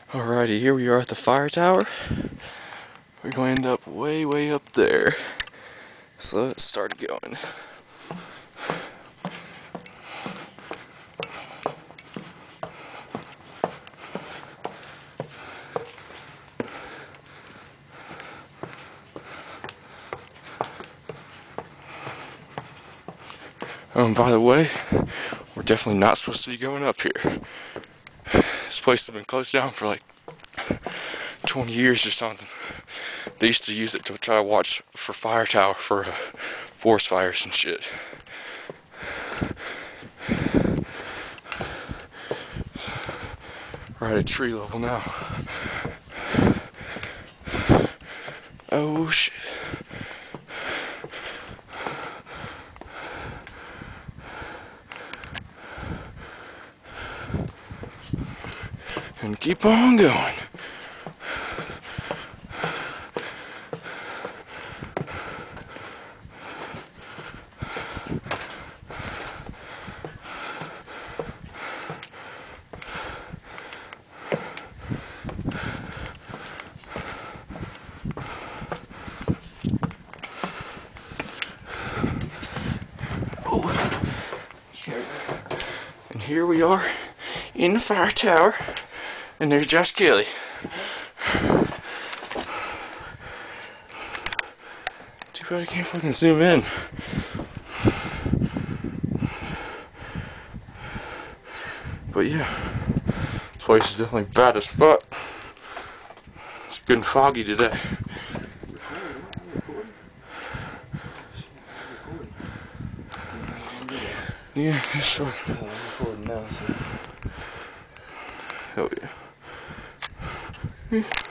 Alrighty, here we are at the fire tower. We're going to end up way, way up there. So let's start going. By the way, we're definitely not supposed to be going up here. This place has been closed down for like 20 years or something. They used to use it to try to watch for fire tower for forest fires and shit. We're at tree level now. Oh shit. And keep on going. And here we are in the fire tower, and there's Josh Kelly. Too bad I can't fucking zoom in. But yeah, this place is definitely bad as fuck. It's good and foggy today. Yeah, it's fine. I'm recording now, so. Hell yeah.